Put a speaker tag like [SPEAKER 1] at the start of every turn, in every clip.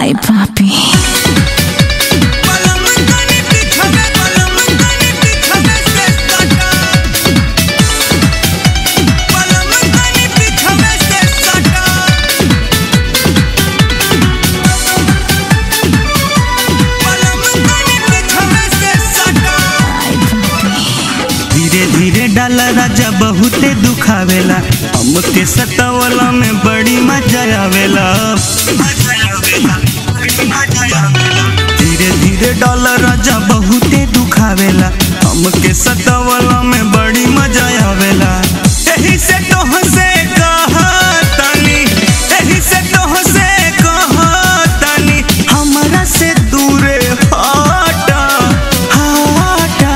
[SPEAKER 1] Ay, papi.
[SPEAKER 2] धीरे धीरे डाला राजा बहुते दुखावेला, हमके सतावला में बड़ी मजा आवेला। धीरे धीरे डाला राजा बहुते दुखावेला, हमके सतावला में बड़ी मजा आवेला। यही से तोहसे कहतानी, यही से तोहसे कहतानी, हमरा से दूरे हटा हटा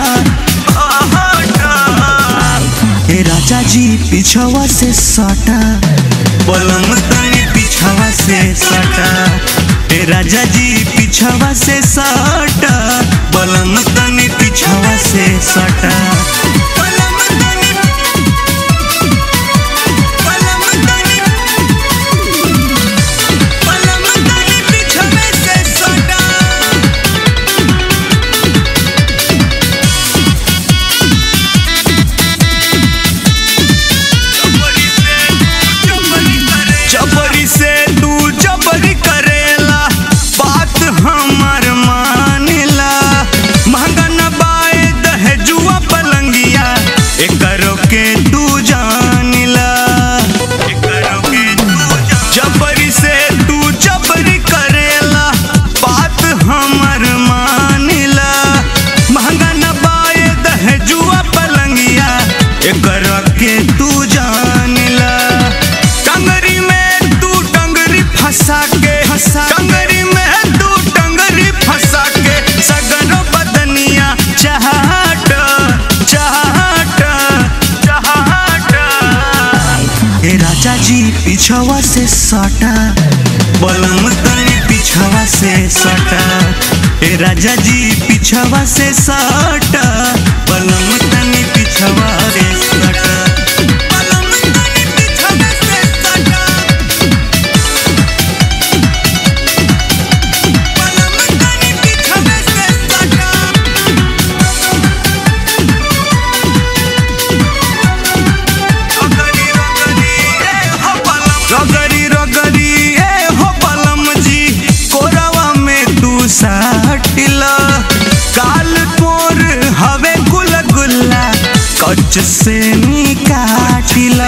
[SPEAKER 2] हटा। राजा जी पिछवा से सटा, पलंग तनी पिछवा से सटा। राजा जी पिछवा से सटा, पलंग तनी पिछवा से सटा। जबरी से तू जबरी करेला, बात हमार मानेला। महंगा न बाए दहेजुआ पलंगिया, एकरो के तू जानिला। जबरी से तू जबरी करेला, बात हमार मानेला। महंगा न बाए दहेजुआ पलंगिया, एकरो के तू जानिला। टंगरी में तू टंगरी फंसा के, टंगरी में तू टंगरी फंसा के, सगरो बदनिया चाहट चाहट चाहट। राजा जी पिछवा से सटा, पलंग तनी पिछवा से सटा। राजा जी पिछवा से सटा, पलंग तनी पिछवा से सटा। रगरी रगरी ए हो पलम जी, कोरावा में तू साटिला। काल कोर हवे गुल गुल्ला, कच से निकाटिला।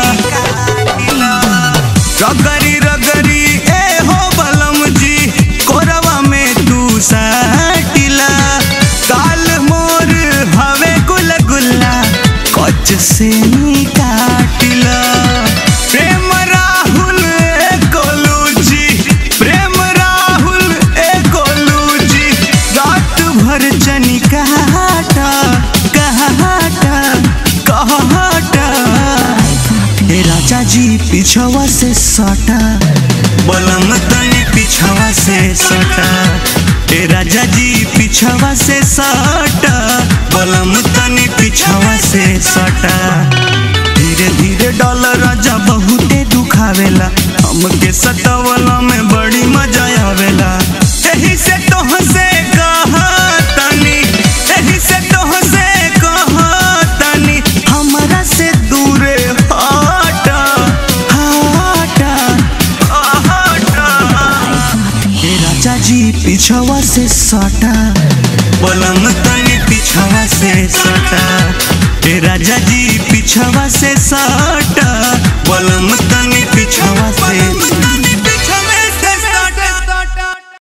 [SPEAKER 2] रगरी रगरी ए हो पलम जी, कोरावा में तू साटिला। काल मोर हवे गुल गुल्ला, कच से निकाटिला। प्रेम राहुल ए गोलू जी, प्रेम राहुल ए गोलू जी, रात भर चनी कहटा कहटा कहटा। राजा जी पिछवा से सटा, पलंग तनी पिछवा से सटा। राजा जी पिछवा से सटा, पलंग तनी पिछवा से सटा। धीरे धीरे डाला राजा बहुते दुखावेला, हमके सतावला में बड़ी मजा आवेला। यही से तोहसे कहतानी, यही से तोहसे कहतानी, हमरा से दूरे हटा हटा हटा। राजा जी पिछवा से सटा, पलंग तनी पिछवा से सटा। राजा जी पिछवा से सटा, पलंग तनी